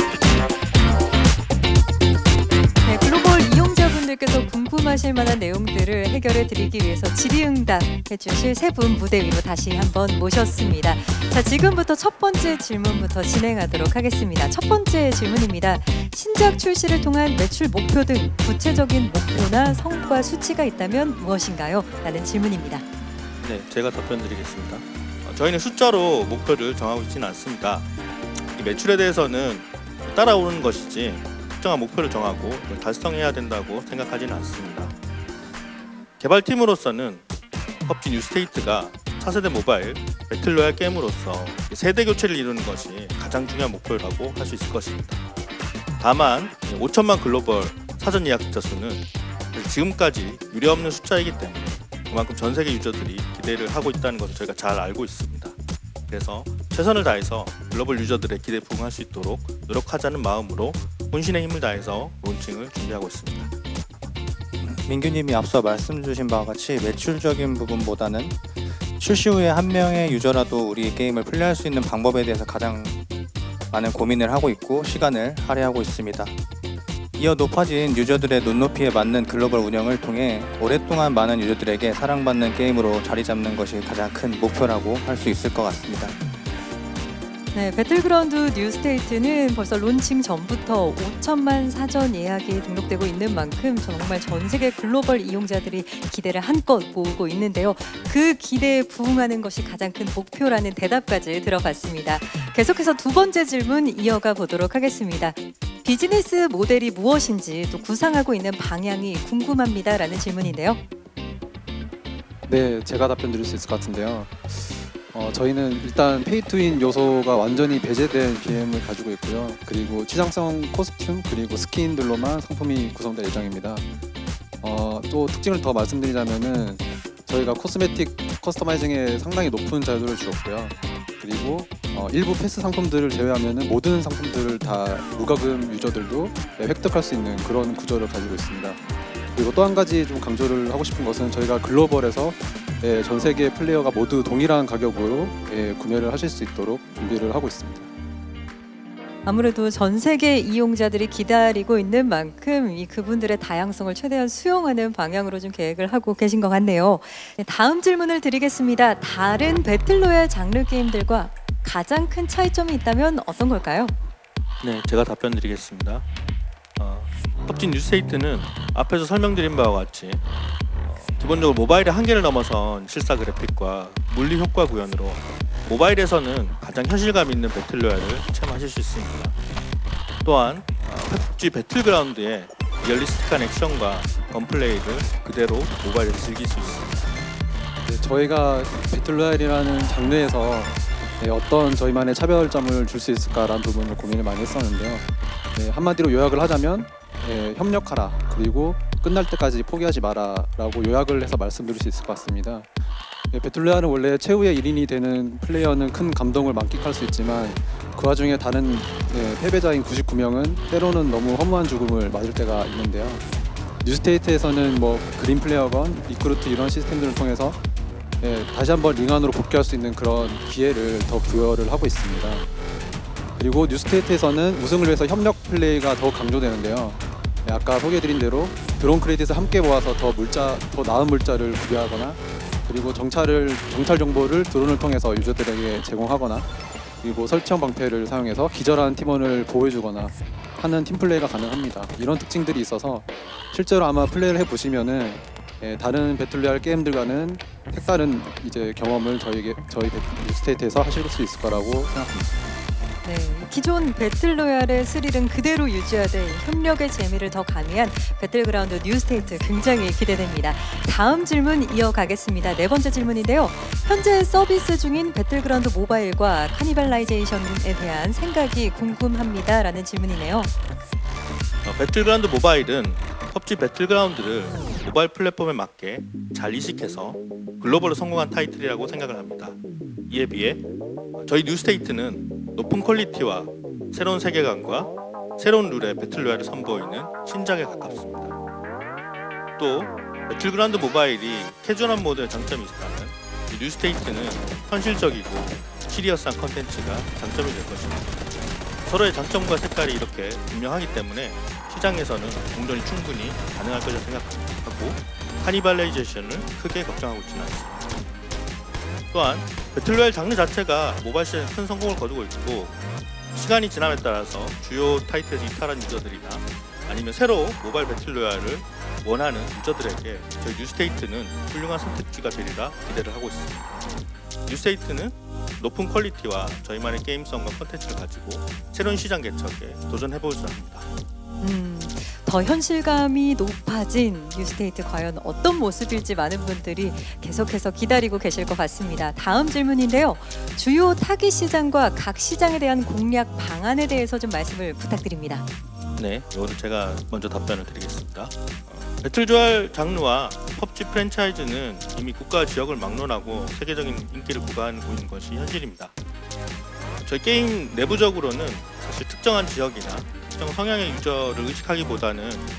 네, 글로벌 이용자분들께서 궁금하실 만한 내용들을 해결해 드리기 위해서 질의응답 해주실 세 분 무대 위로 다시 한번 모셨습니다. 자, 지금부터 첫 번째 질문부터 진행하도록 하겠습니다. 첫 번째 질문입니다. 신작 출시를 통한 매출 목표 등 구체적인 목표나 성과 수치가 있다면 무엇인가요? 라는 질문입니다. 네, 제가 답변 드리겠습니다. 어, 저희는 숫자로 목표를 정하고 있지는 않습니다. 이 매출에 대해서는 따라오는 것이지 특정한 목표를 정하고 달성해야 된다고 생각하지는 않습니다. 개발팀으로서는 펍지 뉴스테이트가 차세대 모바일 배틀로얄 게임으로서 세대 교체를 이루는 것이 가장 중요한 목표라고 할 수 있을 것입니다. 다만 오천만 글로벌 사전 예약자 수는 지금까지 유례없는 숫자이기 때문에 그만큼 전 세계 유저들이 기대를 하고 있다는 것을 저희가 잘 알고 있습니다. 그래서 최선을 다해서 글로벌 유저들의 기대에 부응할 수 있도록 노력하자는 마음으로 혼신의 힘을 다해서 론칭을 준비하고 있습니다. 민규님이 앞서 말씀 주신 바와 같이 매출적인 부분보다는 출시 후에 한 명의 유저라도 우리 게임을 플레이할 수 있는 방법에 대해서 가장 많은 고민을 하고 있고 시간을 할애하고 있습니다. 이어 높아진 유저들의 눈높이에 맞는 글로벌 운영을 통해 오랫동안 많은 유저들에게 사랑받는 게임으로 자리 잡는 것이 가장 큰 목표라고 할 수 있을 것 같습니다. 네, 배틀그라운드 뉴스테이트는 벌써 론칭 전부터 오천만 사전 예약이 등록되고 있는 만큼 정말 전 세계 글로벌 이용자들이 기대를 한껏 모으고 있는데요. 그 기대에 부응하는 것이 가장 큰 목표라는 대답까지 들어봤습니다. 계속해서 두 번째 질문 이어가 보도록 하겠습니다. 비즈니스 모델이 무엇인지 또 구상하고 있는 방향이 궁금합니다라는 질문인데요. 네, 제가 답변 드릴 수 있을 것 같은데요. 어, 저희는 일단 페이투윈 요소가 완전히 배제된 비엠을 가지고 있고요. 그리고 취장성 코스튬 그리고 스킨들로만 상품이 구성될 예정입니다. 어, 또 특징을 더 말씀드리자면은 저희가 코스메틱 커스터마이징에 상당히 높은 자유도를 주었고요. 그리고 어, 일부 패스 상품들을 제외하면은 모든 상품들을 다 무과금 유저들도 획득할 수 있는 그런 구조를 가지고 있습니다. 그리고 또 한 가지 좀 강조를 하고 싶은 것은 저희가 글로벌에서 예, 전 세계 플레이어가 모두 동일한 가격으로 예, 구매를 하실 수 있도록 준비를 하고 있습니다. 아무래도 전 세계 이용자들이 기다리고 있는 만큼 이 그분들의 다양성을 최대한 수용하는 방향으로 좀 계획을 하고 계신 것 같네요. 네, 다음 질문을 드리겠습니다. 다른 배틀로얄 장르 게임들과 가장 큰 차이점이 있다면 어떤 걸까요? 네, 제가 답변 드리겠습니다. 어, 펍지 뉴스테이트는 앞에서 설명드린 바와 같이 어, 기본적으로 모바일의 한계를 넘어선 실사 그래픽과 물리 효과 구현으로 모바일에서는 가장 현실감 있는 배틀로얄을 체험하실 수 있습니다. 또한 어, 펍지 배틀그라운드의 리얼리스틱한 액션과 건플레이를 그대로 모바일에서 즐길 수 있습니다. 네, 저희가 배틀로얄이라는 장르에서 네, 어떤 저희만의 차별점을 줄 수 있을까라는 부분을 고민을 많이 했었는데요. 네, 한마디로 요약을 하자면 네, 협력하라 그리고 끝날 때까지 포기하지 마라 라고 요약을 해서 말씀드릴 수 있을 것 같습니다. 네, 배틀로얄은 원래 최후의 일 인이 되는 플레이어는 큰 감동을 만끽할 수 있지만 그 와중에 다른 네, 패배자인 구십구 명은 때로는 너무 허무한 죽음을 맞을 때가 있는데요. 뉴스테이트에서는 뭐 그린 플레이어건, 리크루트 이런 시스템들을 통해서 네, 다시 한번 링 안으로 복귀할 수 있는 그런 기회를 더 부여를 하고 있습니다. 그리고 뉴스테이트에서는 우승을 위해서 협력 플레이가 더 강조되는데요. 네, 아까 소개해드린 대로 드론 크레딧을 함께 모아서 더 물자, 더 나은 물자를 구비하거나 그리고 정찰을 정찰 정보를 드론을 통해서 유저들에게 제공하거나 그리고 설치형 방패를 사용해서 기절한 팀원을 보호해주거나 하는 팀 플레이가 가능합니다. 이런 특징들이 있어서 실제로 아마 플레이를 해보시면은 예, 다른 배틀로얄 게임들과는 색다른 이제 경험을 저희에게 저희 뉴스테이트에서 하실 수 있을 거라고 생각합니다. 네, 기존 배틀로얄의 스릴은 그대로 유지하되 협력의 재미를 더 가미한 배틀그라운드 뉴스테이트 굉장히 기대됩니다. 다음 질문 이어가겠습니다. 네 번째 질문인데요. 현재 서비스 중인 배틀그라운드 모바일과 카니발라이제이션에 대한 생각이 궁금합니다. 라는 질문이네요. 어, 배틀그라운드 모바일은 펍지 배틀그라운드를 모바일 플랫폼에 맞게 잘 이식해서 글로벌로 성공한 타이틀이라고 생각을 합니다. 이에 비해 저희 뉴스테이트는 높은 퀄리티와 새로운 세계관과 새로운 룰의 배틀로얄을 선보이는 신작에 가깝습니다. 또 배틀그라운드 모바일이 캐주얼한 모드의 장점이 있다면 뉴스테이트는 현실적이고 시리어스한 컨텐츠가 장점이 될 것입니다. 서로의 장점과 색깔이 이렇게 분명하기 때문에 시장에서는 공존이 충분히 가능할 것이라 생각하고 카니발라이제이션을 크게 걱정하고 있지는 않습니다. 또한 배틀로얄 장르 자체가 모바일 시장에 큰 성공을 거두고 있고 시간이 지남에 따라서 주요 타이틀에서 이탈한 유저들이나 아니면 새로 모바일 배틀로얄을 원하는 유저들에게 저희 뉴스테이트는 훌륭한 선택지가 되리라 기대를 하고 있습니다. 뉴스테이트는 높은 퀄리티와 저희만의 게임성과 콘텐츠를 가지고 새로운 시장 개척에 도전해보고자 합니다. 음, 더 현실감이 높아진 뉴스테이트 과연 어떤 모습일지 많은 분들이 계속해서 기다리고 계실 것 같습니다. 다음 질문인데요. 주요 타깃 시장과 각 시장에 대한 공략 방안에 대해서 좀 말씀을 부탁드립니다. 네, 이거를 제가 먼저 답변을 드리겠습니다. 어, 배틀로얄 장르와 펍지 프랜차이즈는 이미 국가 지역을 막론하고 세계적인 인기를 구가하고 있는 것이 현실입니다. 저희 게임 내부적으로는 사실 특정한 지역이나 특정 성향의 유저를 의식하기보다는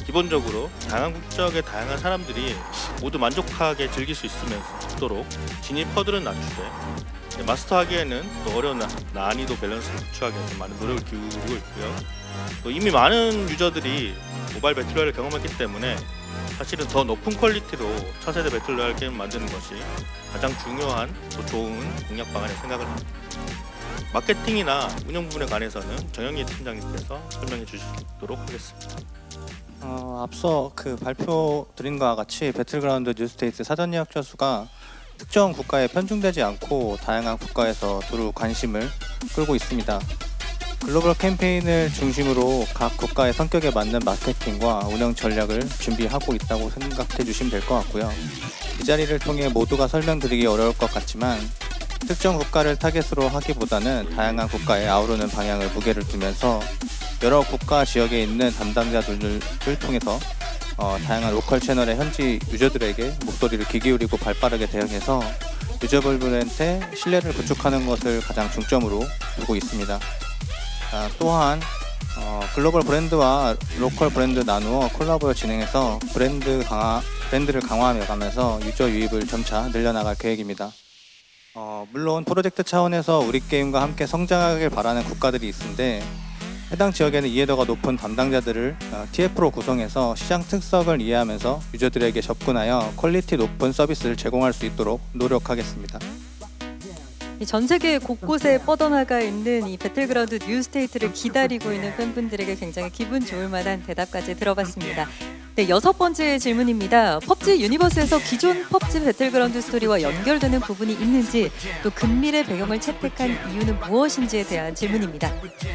기본적으로 다양한 국적의 다양한 사람들이 모두 만족하게 즐길 수 있으면서도록 진입 허들은 낮추되 마스터하기에는 또 어려운 나, 난이도 밸런스를 구축하기 위해서 많은 노력을 기울이고 있고요. 또 이미 많은 유저들이 모바일 배틀로얄을 경험했기 때문에 사실은 더 높은 퀄리티로 차세대 배틀로얄 게임을 만드는 것이 가장 중요한 또 좋은 공략 방안이라고 생각을 합니다. 마케팅이나 운영 부분에 관해서는 정영희 팀장님께서 설명해 주시도록 하겠습니다. 어, 앞서 그 발표 드린 것과 같이 배틀그라운드 뉴스테이트 사전 예약자 수가 특정 국가에 편중되지 않고 다양한 국가에서 두루 관심을 끌고 있습니다. 글로벌 캠페인을 중심으로 각 국가의 성격에 맞는 마케팅과 운영 전략을 준비하고 있다고 생각해 주시면 될 것 같고요. 이 자리를 통해 모두가 설명드리기 어려울 것 같지만 특정 국가를 타겟으로 하기보다는 다양한 국가에 아우르는 방향을 무게를 두면서 여러 국가 지역에 있는 담당자들을 통해서 어, 다양한 로컬 채널의 현지 유저들에게 목소리를 귀 기울이고 발빠르게 대응해서 유저분들한테 신뢰를 구축하는 것을 가장 중점으로 두고 있습니다. 아, 또한 어, 글로벌 브랜드와 로컬 브랜드 나누어 콜라보를 진행해서 브랜드 강화, 브랜드를 강화하며 가면서 유저 유입을 점차 늘려나갈 계획입니다. 어, 물론 프로젝트 차원에서 우리 게임과 함께 성장하길 바라는 국가들이 있는데 해당 지역에는 이해도가 높은 담당자들을 어, 티에프로 구성해서 시장 특성을 이해하면서 유저들에게 접근하여 퀄리티 높은 서비스를 제공할 수 있도록 노력하겠습니다. 전 세계 곳곳에 뻗어나가 있는 이 배틀그라운드 뉴스테이트를 기다리고 있는 팬분들에게 굉장히 기분 좋을 만한 대답까지 들어봤습니다. 네, 여섯 번째 질문입니다. 펍지 유니버스에서 기존 펍지 배틀그라운드 스토리와 연결되는 부분이 있는지, 또 근밀의 배경을 채택한 이유는 무엇인지에 대한 질문입니다.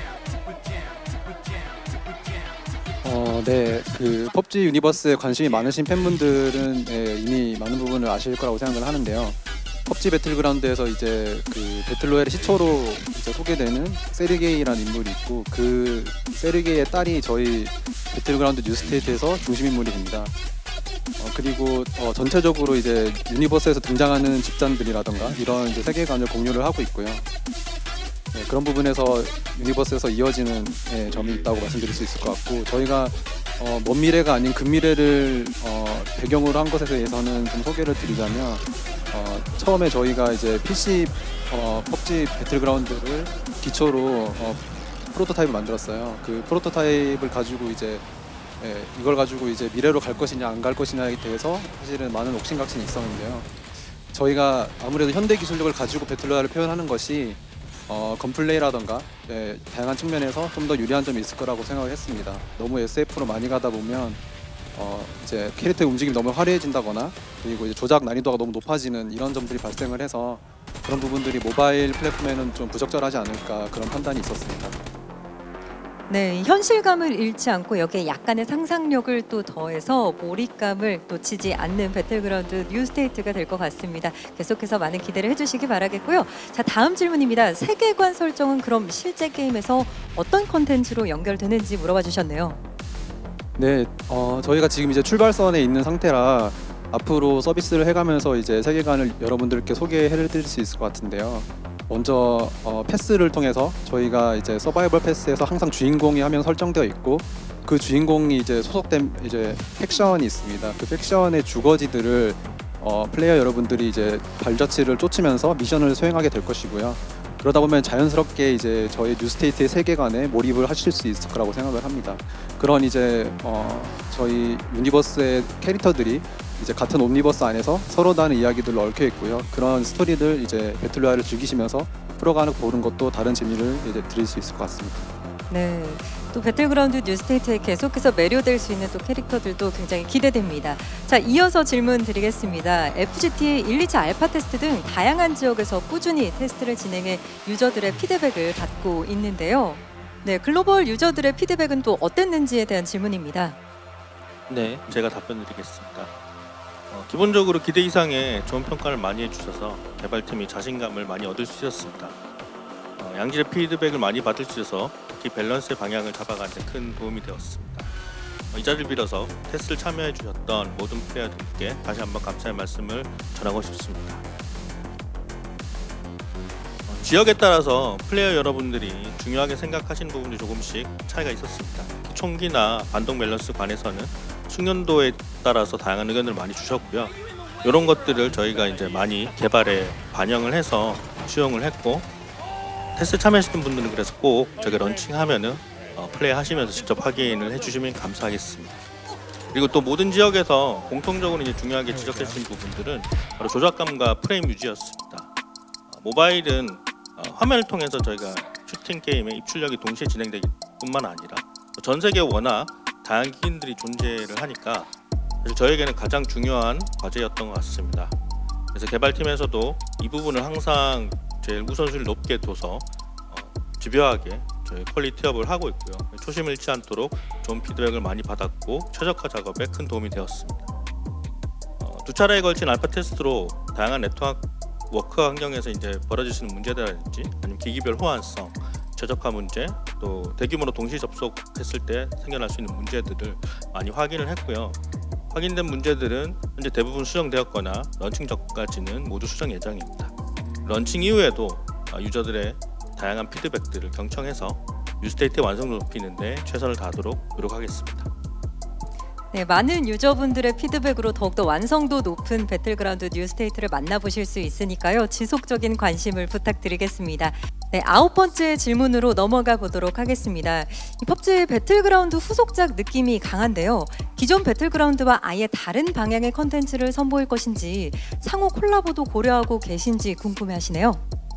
어, 네, 그 펍지 유니버스에 관심이 많으신 팬분들은 예, 이미 많은 부분을 아실 거라고 생각을 하는데요. 펍지 배틀그라운드에서 이제 그 배틀로얄의 시초로 이제 소개되는 세르게이라는 인물이 있고, 그 세르게이의 딸이 저희 배틀그라운드 뉴스테이트에서 중심 인물이 됩니다. 어, 그리고 어, 전체적으로 이제 유니버스에서 등장하는 집단들이라던가 이런 이제 세계관을 공유를 하고 있고요. 네, 그런 부분에서 유니버스에서 이어지는 예, 점이 있다고 말씀드릴 수 있을 것 같고, 저희가 어, 먼 미래가 아닌 근미래를 어, 배경으로 한 것에 대해서는 좀 소개를 드리자면, 어, 처음에 저희가 이제 피씨 어, 펍지 배틀그라운드를 기초로 어, 프로토타입을 만들었어요. 그 프로토타입을 가지고 이제 예, 이걸 가지고 이제 미래로 갈 것이냐 안 갈 것이냐에 대해서 사실은 많은 옥신각신이 있었는데요. 저희가 아무래도 현대 기술력을 가지고 배틀로얄을 표현하는 것이 어, 건플레이라던가 예, 다양한 측면에서 좀 더 유리한 점이 있을 거라고 생각을 했습니다. 너무 에스에프로 많이 가다 보면 어, 이제 캐릭터의 움직임이 너무 화려해진다거나, 그리고 이제 조작 난이도가 너무 높아지는 이런 점들이 발생을 해서 그런 부분들이 모바일 플랫폼에는 좀 부적절하지 않을까, 그런 판단이 있었습니다. 네, 현실감을 잃지 않고 여기에 약간의 상상력을 또 더해서 몰입감을 놓치지 않는 배틀그라운드 뉴스테이트가 될 것 같습니다. 계속해서 많은 기대를 해주시기 바라겠고요. 자, 다음 질문입니다. 세계관 설정은 그럼 실제 게임에서 어떤 컨텐츠로 연결되는지 물어봐 주셨네요. 네, 어, 저희가 지금 이제 출발선에 있는 상태라 앞으로 서비스를 해가면서 이제 세계관을 여러분들께 소개해드릴 수 있을 것 같은데요. 먼저 어, 패스를 통해서 저희가 이제 서바이벌 패스에서 항상 주인공이 하면 설정되어 있고, 그 주인공이 이제 소속된 이제 팩션이 있습니다. 그 팩션의 주거지들을 어, 플레이어 여러분들이 이제 발자취를 쫓으면서 미션을 수행하게 될 것이고요. 그러다 보면 자연스럽게 이제 저희 뉴스테이트의 세계관에 몰입을 하실 수 있을 거라고 생각을 합니다. 그런 이제 어, 저희 유니버스의 캐릭터들이 이제 같은 옴니버스 안에서 서로 다른 이야기들로 얽혀 있고요. 그런 스토리들 이제 배틀로얄을 즐기시면서 풀어가는 보는 것도 다른 재미를 이제 드릴 수 있을 것 같습니다. 네, 또 배틀그라운드 뉴스테이트에 계속해서 매료될 수 있는 또 캐릭터들도 굉장히 기대됩니다. 자, 이어서 질문 드리겠습니다. 에프지티 일, 이 차 알파 테스트 등 다양한 지역에서 꾸준히 테스트를 진행해 유저들의 피드백을 받고 있는데요. 네, 글로벌 유저들의 피드백은 또 어땠는지에 대한 질문입니다. 네, 제가 답변 드리겠습니다. 어, 기본적으로 기대 이상의 좋은 평가를 많이 해주셔서 개발팀이 자신감을 많이 얻을 수 있었습니다. 어, 양질의 피드백을 많이 받을 수 있어서 특히 밸런스의 방향을 잡아가는 데 큰 도움이 되었습니다. 어, 이 자리를 빌어서 테스트를 참여해 주셨던 모든 플레이어들께 다시 한번 감사의 말씀을 전하고 싶습니다. 어, 지역에 따라서 플레이어 여러분들이 중요하게 생각하시는 부분이 조금씩 차이가 있었습니다. 총기나 반동 밸런스 관해서는 숙련도에 따라서 다양한 의견을 많이 주셨고요. 이런 것들을 저희가 이제 많이 개발에 반영을 해서 수용을 했고, 테스트 참여하시는 분들은 그래서 꼭 저게 런칭하면은 어, 플레이 하시면서 직접 확인을 해주시면 감사하겠습니다. 그리고 또 모든 지역에서 공통적으로 이제 중요하게 지적해 주신 부분들은 바로 조작감과 프레임 유지였습니다. 어, 모바일은 어, 화면을 통해서 저희가 슈팅 게임의 입출력이 동시에 진행되기 뿐만 아니라 전 세계에 워낙 다양한 기기들이 존재를 하니까 사실 저에게는 가장 중요한 과제였던 것 같습니다. 그래서 개발팀에서도 이 부분을 항상 제일 우선순위를 높게 둬서 어, 집요하게 저희 퀄리티업을 하고 있고요. 초심을 잃지 않도록 좋은 피드백을 많이 받았고 최적화 작업에 큰 도움이 되었습니다. 어, 두 차례에 걸친 알파 테스트로 다양한 네트워크 워크 환경에서 이제 벌어지시는 문제들이라든지 아니면 기기별 호환성, 최적화 문제, 또 대규모로 동시 접속했을 때 생겨날 수 있는 문제들을 많이 확인을 했고요. 확인된 문제들은 현재 대부분 수정되었거나 런칭 전까지는 모두 수정 예정입니다. 런칭 이후에도 유저들의 다양한 피드백들을 경청해서 뉴스테이트의 완성도 높이는 데 최선을 다하도록 노력하겠습니다. 네, 많은 유저분들의 피드백으로 더욱더 완성도 높은 배틀그라운드 뉴스테이트를 만나보실 수 있으니까요. 지속적인 관심을 부탁드리겠습니다. 네, 아홉 번째 질문으로 넘어가 보도록 하겠습니다. 이 펍지 배틀그라운드 후속작 느낌이 강한데요. 기존 배틀그라운드와 아예 다른 방향의 컨텐츠를 선보일 것인지 상호 콜라보도 고려하고 계신지 궁금해하시네요.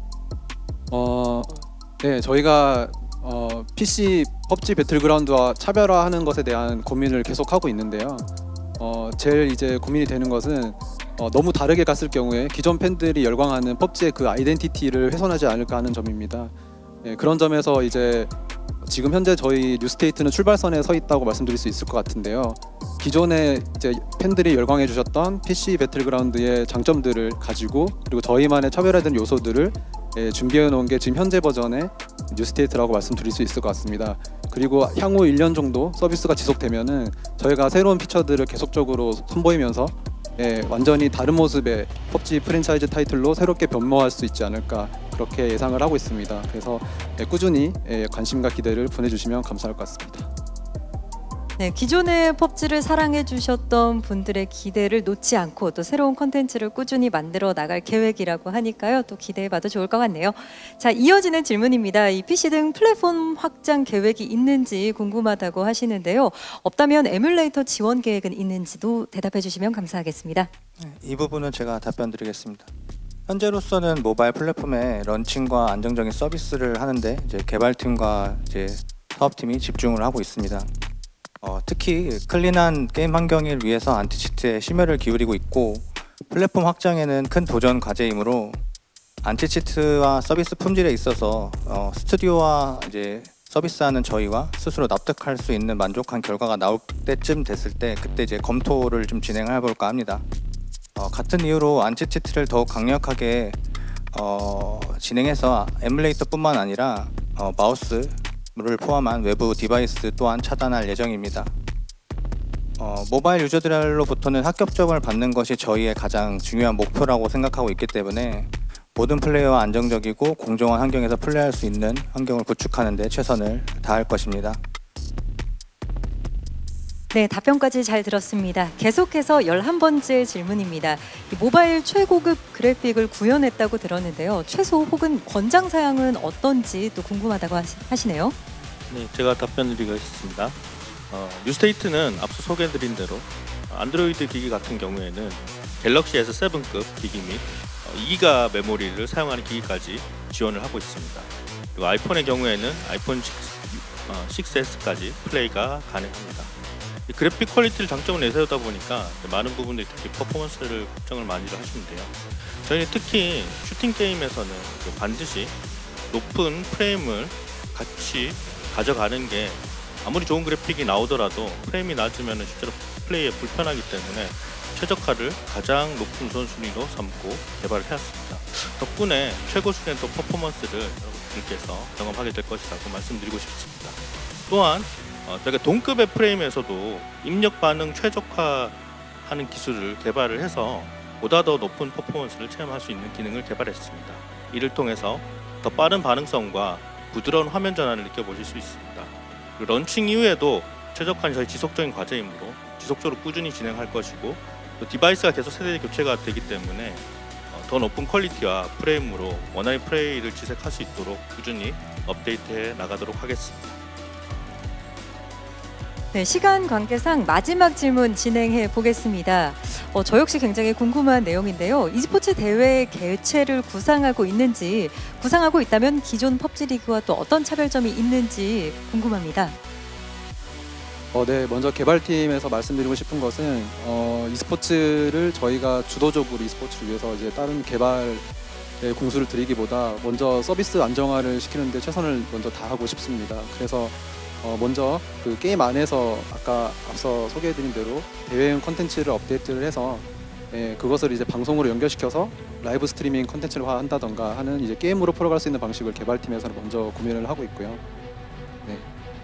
어, 네, 저희가 어, 피씨 펍지 배틀그라운드와 차별화하는 것에 대한 고민을 계속하고 있는데요. 어, 제일 이제 고민이 되는 것은 어, 너무 다르게 갔을 경우에 기존 팬들이 열광하는 펍지의 그 아이덴티티를 훼손하지 않을까 하는 점입니다. 네, 그런 점에서 이제 지금 현재 저희 뉴스테이트는 출발선에 서 있다고 말씀드릴 수 있을 것 같은데요. 기존에 이제 팬들이 열광해 주셨던 피씨 배틀그라운드의 장점들을 가지고 그리고 저희만의 차별화된 요소들을 예, 준비해 놓은 게 지금 현재 버전의 뉴스테이트라고 말씀드릴 수 있을 것 같습니다. 그리고 향후 일 년 정도 서비스가 지속되면은 저희가 새로운 피처들을 계속적으로 선보이면서 예, 완전히 다른 모습의 펍지 프랜차이즈 타이틀로 새롭게 변모할 수 있지 않을까 그렇게 예상을 하고 있습니다. 그래서 예, 꾸준히 예, 관심과 기대를 보내주시면 감사할 것 같습니다. 네, 기존의 펍지를 사랑해 주셨던 분들의 기대를 놓지 않고 또 새로운 콘텐츠를 꾸준히 만들어 나갈 계획이라고 하니까요. 또 기대해 봐도 좋을 것 같네요. 자, 이어지는 질문입니다. 이 피씨 등 플랫폼 확장 계획이 있는지 궁금하다고 하시는데요. 없다면 에뮬레이터 지원 계획은 있는지도 대답해 주시면 감사하겠습니다. 이 부분은 제가 답변 드리겠습니다. 현재로서는 모바일 플랫폼의 런칭과 안정적인 서비스를 하는데 이제 개발팀과 이제 사업팀이 집중을 하고 있습니다. 어, 특히 클린한 게임 환경을 위해서 안티치트에 심혈을 기울이고 있고 플랫폼 확장에는 큰 도전 과제이므로 안티치트와 서비스 품질에 있어서 어, 스튜디오와 이제 서비스하는 저희와 스스로 납득할 수 있는 만족한 결과가 나올 때쯤 됐을 때 그때 이제 검토를 좀 진행을 해볼까 합니다. 어, 같은 이유로 안티치트를 더욱 강력하게 어, 진행해서 에뮬레이터뿐만 아니라 어, 마우스 를 포함한 외부 디바이스 또한 차단할 예정입니다. 어, 모바일 유저들로부터는 합격점을 받는 것이 저희의 가장 중요한 목표라고 생각하고 있기 때문에 모든 플레이어와 안정적이고 공정한 환경에서 플레이할 수 있는 환경을 구축하는 데 최선을 다할 것입니다. 네, 답변까지 잘 들었습니다. 계속해서 열한 번째 질문입니다. 이 모바일 최고급 그래픽을 구현했다고 들었는데요. 최소 혹은 권장 사양은 어떤지 또 궁금하다고 하시, 하시네요. 네, 제가 답변드리겠습니다. 어, 뉴스테이트는 앞서 소개해드린 대로 안드로이드 기기 같은 경우에는 갤럭시 에스 세븐급 기기 및 어, 이 기가 메모리를 사용하는 기기까지 지원을 하고 있습니다. 그리고 아이폰의 경우에는 아이폰 식스 에스까지 플레이가 가능합니다. 이 그래픽 퀄리티를 장점을 내세우다 보니까 많은 부분들이 특히 퍼포먼스를 걱정을 많이 하시는데요. 저희는 특히 슈팅 게임에서는 반드시 높은 프레임을 같이 가져가는 게 아무리 좋은 그래픽이 나오더라도 프레임이 낮으면 실제로 플레이에 불편하기 때문에 최적화를 가장 높은 우선순위로 삼고 개발을 해왔습니다. 덕분에 최고 수준의 또 퍼포먼스를 여러분들께서 경험하게 될 것이라고 말씀드리고 싶습니다. 또한 어, 저희가 동급의 프레임에서도 입력 반응 최적화하는 기술을 개발을 해서 보다 더 높은 퍼포먼스를 체험할 수 있는 기능을 개발했습니다. 이를 통해서 더 빠른 반응성과 부드러운 화면 전환을 느껴보실 수 있습니다. 그리고 런칭 이후에도 최적화는 저희 지속적인 과제이므로 지속적으로 꾸준히 진행할 것이고 또 디바이스가 계속 세대 교체가 되기 때문에 더 높은 퀄리티와 프레임으로 원활히 플레이를 지속할 수 있도록 꾸준히 업데이트해 나가도록 하겠습니다. 네, 시간 관계상 마지막 질문 진행해 보겠습니다. 어, 저 역시 굉장히 궁금한 내용인데요. e스포츠 대회 개최를 구상하고 있는지, 구상하고 있다면 기존 펍지 리그와 또 어떤 차별점이 있는지 궁금합니다. 어, 네, 먼저 개발팀에서 말씀드리고 싶은 것은 어, e스포츠를 저희가 주도적으로 e스포츠를 위해서 이제 다른 개발에 공수를 들이기보다 먼저 서비스 안정화를 시키는데 최선을 먼저 다하고 싶습니다. 그래서 어, 먼저 그 게임 안에서 아까 앞서 소개해드린 대로 대회용 컨텐츠를 업데이트를 해서 예, 그것을 이제 방송으로 연결시켜서 라이브 스트리밍 컨텐츠를 한다던가 하는 이제 게임으로 풀어갈 수 있는 방식을 개발팀에서는 먼저 고민을 하고 있고요. 네.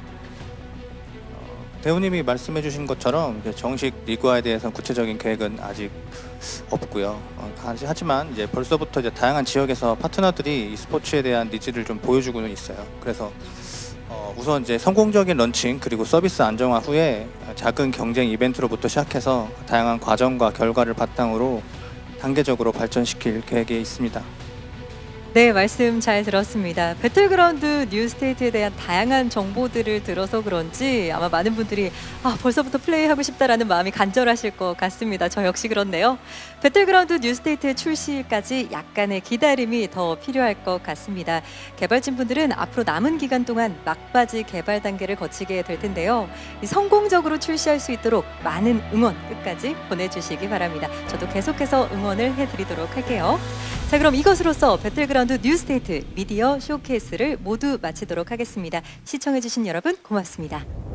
대우님이 말씀해주신 것처럼 이제 정식 리그화에 대해서는 구체적인 계획은 아직 없고요. 어, 하지만 이제 벌써부터 이제 다양한 지역에서 파트너들이 e스포츠에 대한 니즈를 좀 보여주고는 있어요. 그래서 어, 우선 이제 성공적인 런칭 그리고 서비스 안정화 후에 작은 경쟁 이벤트로부터 시작해서 다양한 과정과 결과를 바탕으로 단계적으로 발전시킬 계획에 있습니다. 네, 말씀 잘 들었습니다. 배틀그라운드 뉴스테이트에 대한 다양한 정보들을 들어서 그런지 아마 많은 분들이 아, 벌써부터 플레이하고 싶다라는 마음이 간절하실 것 같습니다. 저 역시 그렇네요. 배틀그라운드 뉴스테이트 출시까지 약간의 기다림이 더 필요할 것 같습니다. 개발진분들은 앞으로 남은 기간 동안 막바지 개발 단계를 거치게 될 텐데요. 성공적으로 출시할 수 있도록 많은 응원 끝까지 보내주시기 바랍니다. 저도 계속해서 응원을 해드리도록 할게요. 자, 그럼 이것으로써 배틀그라운드 뉴스테이트 미디어 쇼케이스를 모두 마치도록 하겠습니다. 시청해주신 여러분 고맙습니다.